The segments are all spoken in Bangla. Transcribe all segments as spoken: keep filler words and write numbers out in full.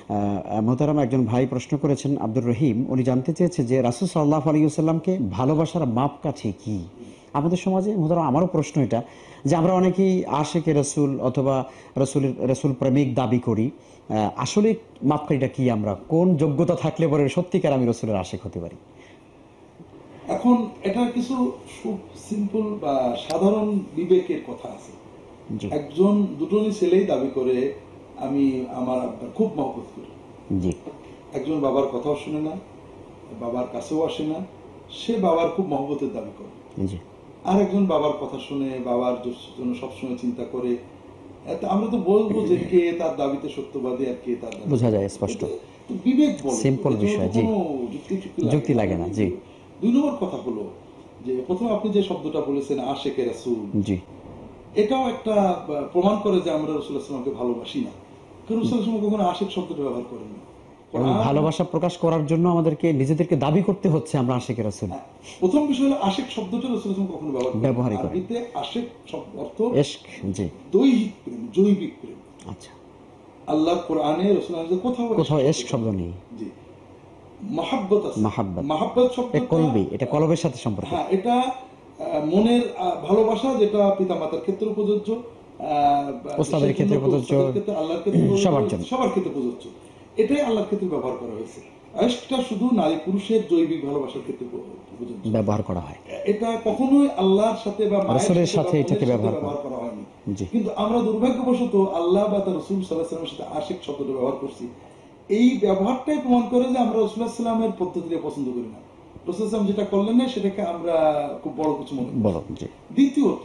মোহতারাম একজন ভাই প্রশ্ন করেছেন, আব্দুর রহিম, উনি জানতে চেয়েছে যে রাসূল সাল্লাল্লাহু আলাইহি ওয়াসাল্লামকে ভালোবাসার মাপকাঠি কি? আমাদের সমাজে মোহতারাম আমারও প্রশ্ন এটা, যে আমরা অনেকেই আশিকে রাসূল অথবা রাসূলের রাসূল প্রেমিক দাবি করি। আসলে মাপকাঠিটা কি? আমরা কোন যোগ্যতা থাকলে পরে সত্যিকার আমি রাসূলের আশিক হতে পারি? এখন এটা কিছু খুব সিম্পল বা সাধারণ বিবেকের কথা আছে। একজন দুটোই ছেলেই দাবি করে আমি আমার আব্বার খুব মহব্বত করি। জি। একজন বাবার কথাও শুনে না, বাবার কাছেও আসে না, সে বাবার খুব মহব্বতের দাবি করে। জি। আর একজন বাবার কথা শুনে বাবার জন্য সবসময় চিন্তা করে। আমরা তো বলবো যে কে তার দাবিতে সত্যবাদী আর কে তার দাবিতে, বোঝা যায় স্পষ্ট। বিবেক বলে, সিম্পল বিষয়। জি, যুক্তি লাগে না। জি। দুই নম্বর কথা হলো যে প্রথমে আপনি যে শব্দটা বলেছেন আশিকে রাসূল, জি, এটাও একটা প্রমাণ করে যে আমরা রাসূলুল্লাহ সাল্লাল্লাহু আলাইহি ওয়াসাল্লামকে ভালোবাসি না। কারণ রাসূলুল্লাহ সাল্লাল্লাহু আলাইহি ওয়াসাল্লাম কখনো আশিক শব্দটা ব্যবহার করেন না। ভালোবাসা প্রকাশ করার জন্য আমাদেরকে নিজেদেরকে দাবি করতে হচ্ছে আমরা আশিকে রাসূল। প্রথম বিষয় হলো আশিক শব্দটা রাসূলুল্লাহ সাল্লাল্লাহু আলাইহি ওয়াসাল্লাম কখনো ব্যবহার করেন না। ব্যবহারই করেন। আরবিতে আশিক শব্দ অর্থ ইশক। জি। দৈহিক প্রেম, জৈবিক প্রেম। আচ্ছা। আল্লাহ কোরআনে রাসূলুল্লাহ সাল্লাল্লাহু আলাইহি ওয়াসাল্লাম কোথাও কোথাও ইশক শব্দ নেই। জি। মহব্বত আছে। মহব্বত। মহব্বত শব্দটা কলবি, এটা কলবের সাথে সম্পর্ক। হ্যাঁ, এটা মনের ভালোবাসা, যেটা পিতামাতার ক্ষেত্রে প্রযোজ্য, ওস্তাদের ক্ষেত্রে প্রযোজ্য, আল্লাহর ক্ষেত্রে সবার জন্য, সবার ক্ষেত্রে প্রযোজ্য। এটাই আল্লাহর ক্ষেত্রে ব্যবহার করা হয়েছে। ইশকটা শুধু নারী পুরুষের জৈবিক ভালোবাসার ক্ষেত্রে প্রযোজ্য, ব্যবহার করা হয়। এটা কখনোই আল্লাহর সাথে বা রাসূলের সাথে এটাকে ব্যবহার করা হয়নি। জি। কিন্তু আমরা দুর্ভাগ্যবশত আল্লাহ বা তার রাসূল সাল্লাল্লাহু আলাইহি ওয়াসাল্লামের সাথে আশিক শব্দটা ব্যবহার করছি। এই ব্যবহারটাই প্রমাণ করে যে আমরা রাসূলুল্লাহ সাল্লাল্লাহু আলাইহি ওয়াসাল্লামের পদ্ধতিটা পছন্দ করি না। রাসূল সাল্লাল্লাহু আলাইহি ওয়াসাল্লাম যেটা করলেন না সেটাকে আমরা খুব বড় কিছু মনে করি। বড়। জি। দ্বিতীয়ত,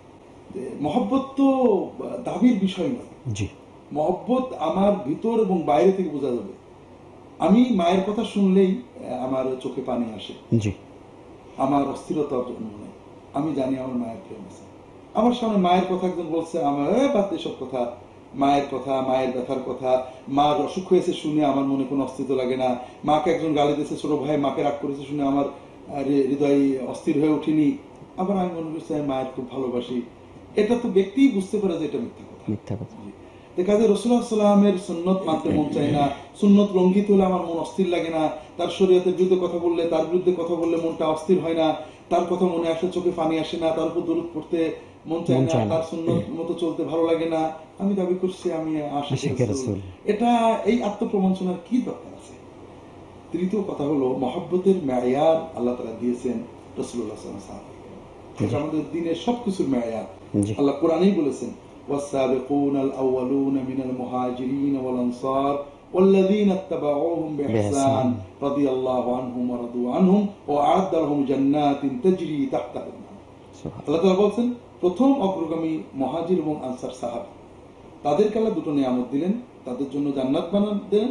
মহব্বত তো দাবির বিষয় নয়। জি। মহব্বত আমার ভিতর এবং বাইরে থেকে বোঝা যাবে। আমি মায়ের কথা শুনলেই আমার চোখে পানি আসে। জি। আমার অস্থিরতার জন্য নয়, আমি জানি আমার মায়ের প্রেম আছে। আমার সামনে মায়ের কথা একজন বলছে, আমার বাদ এসব কথা, মায়ের কথা, মায়ের ব্যথার কথা, মার অসুখ হয়েছে শুনে আমার মনে কোনো অস্তিত্ব লাগে না। মাকে একজন গালি দিয়েছে, ছোট ভাই মাকে রাগ করেছে শুনে আমার হৃদয় অস্থির হয়ে উঠিনি। আবার আমি মনে করছি আমি মায়ের খুব ভালোবাসি। এটা তো ব্যক্তিই বুঝতে পারে যে এটা মিথ্যা কথা। মিথ্যা কথা। দেখা যায় রাসূলুল্লাহ সাল্লাল্লাহু আলাইহি ওয়াসাল্লামের সুন্নত মানতে মন চায় না, সুন্নত লঙ্ঘিত হলে আমার মন অস্থির লাগে না, তার শরীয়তের বিরুদ্ধে কথা বললে, তার বিরুদ্ধে কথা বললে মনটা অস্থির হয় না, তার কথা মনে আসে, চোখে পানি আসে না, তার উপর দরুদ পড়তে মন চায় না, তার সুন্নত মতো চলতে ভালো লাগে না। আমি দাবি করছি আমি আশিকে রাসূল। এটা এই আত্মপ্রবঞ্চনার কি দরকার আছে? তৃতীয় কথা হলো মহব্বতের মেয়ার আল্লাহ তাআলা দিয়েছেন রাসূলুল্লাহ সাল্লাল্লাহু আলাইহি ওয়াসাল্লাম। এটা আমাদের দ্বীনের সবকিছুর মেয়ার। আল্লাহ কোরআনেই বলেছেন والسابقون الأولون من المهاجرين والأنصار والذين اتبعوهم بإحسان رضي الله عنهم ورضوا عنهم وأعد لهم جنات تجري تحتها الأنهار। আল্লাহ তাআলা বলেন প্রথম অগ্রগামী মুহাজির এবং আনসার সাহাবা, তাদেরকে আল্লাহ দুটো নিয়ামত দিলেন, তাদের জন্য জান্নাত বানান দিলেন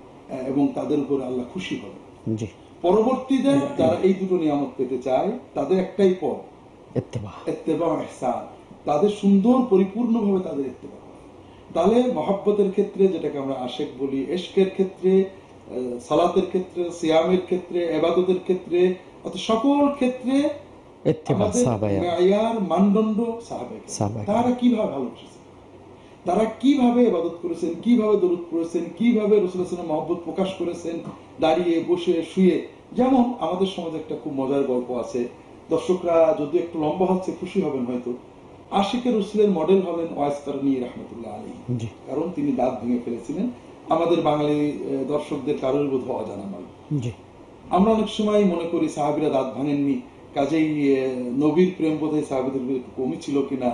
এবং তাদের উপর আল্লাহ খুশি হলেন। জি। পরবর্তীতে যারা এই দুটো নিয়ামত পেতে চায় তাদের একটাই পথ, ইত্তেবা। ইত্তেবা ও ইহসান। তাদের সুন্দর পরিপূর্ণভাবে তাদের ইত্তেবা করা। তাহলে মহব্বতের ক্ষেত্রে, যেটাকে আমরা আশিক বলি, ইশকের ক্ষেত্রে, সালাতের ক্ষেত্রে, সিয়ামের ক্ষেত্রে, ইবাদতের ক্ষেত্রে, অর্থাৎ সকল ক্ষেত্রে ইত্তেবা সাহাবায়ে মেয়ার মানদণ্ড সাহাবায়ে। তারা কিভাবে ভালোবেসেছেন, তারা কিভাবে ইবাদত করেছেন, কিভাবে দরুদ পড়েছেন, কিভাবে রাসূলুল্লাহ সাল্লাল্লাহু আলাইহি ওয়াসাল্লাম মহব্বত প্রকাশ করেছেন, দাঁড়িয়ে, বসে, শুয়ে। যেমন আমাদের সমাজে একটা খুব মজার গল্প আছে, দর্শকরা যদি একটু লম্বা হচ্ছে খুশি হবেন হয়তো। আশিকে রাসূলের মডেল হলেন ওয়াইস কারনী রাহমাতুল্লাহ আলাইহি। কারণ তিনি দাঁত ভেঙে ফেলেছিলেন। আমাদের বাঙালি দর্শকদের কারোর বোধ অজানা নয়। আমরা অনেক সময় মনে করি সাহাবীরা দাঁত ভাঙেননি, কাজেই নবীর প্রেম বোধহয় সাহাবীদের একটু কমই ছিল কিনা।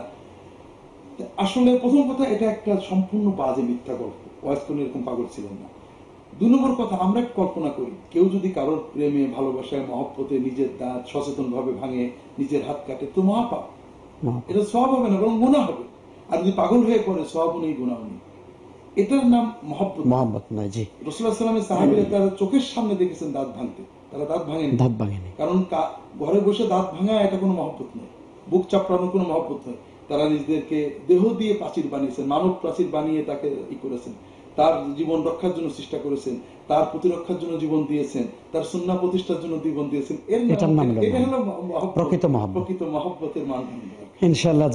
আসলে প্রথম কথা, এটা একটা সম্পূর্ণ বাজে মিথ্যা গল্প। ওয়াইস কারনী এরকম পাগল ছিলেন না। দুই নম্বর কথা, আমরা কল্পনা করি কেউ যদি কারোর প্রেমে, ভালোবাসায়, মহব্বতে নিজের দাঁত সচেতন ভাবে ভাঙে, নিজের হাত কাটে, তো মহাপাপ। এটা সওয়াব হবে না, বরং গুনাহ হবে। আর যদি পাগল হয়ে পড়ে, সওয়াবও নেই, গুনাহও নেই। এটার নাম মহব্বত। মহব্বত নয়। জি। রাসূলুল্লাহ সাল্লাল্লাহু আলাইহি ওয়াসাল্লামের সাহাবীরা তারা চোখের সামনে দেখেছেন দাঁত ভাঙতে, তারা দাঁত ভাঙেনি। দাঁত ভাঙেনি কারণ ঘরে বসে দাঁত ভাঙা এটা কোনো মহব্বত নয়, বুক চাপড়ানো কোনো মহব্বত নয়। তারা নিজেদেরকে দেহ দিয়ে প্রাচীর বানিয়েছেন, মানব প্রাচীর বানিয়ে তাকে ই করেছেন, তার জীবন রক্ষার জন্য চেষ্টা করেছেন, তার প্রতিরক্ষার জন্য জীবন দিয়েছেন, তার সুন্নাহ প্রতিষ্ঠার জন্য জীবন দিয়েছেন। এর নাম, এটা হলো প্রকৃত মহব্বত, প্রকৃত মহব্বতের মানদণ্ড। ইনশাআল্লাহ।